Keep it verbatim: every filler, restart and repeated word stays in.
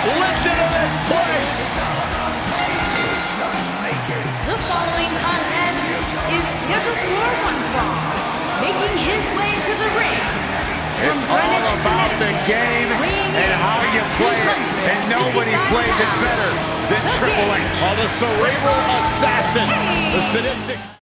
Listen to this place. The following contest is scheduled for one fall. Making his way to the ring. It's all about the game and how you play it. And nobody plays it better than Triple H. Oh, the cerebral assassin. The statistics.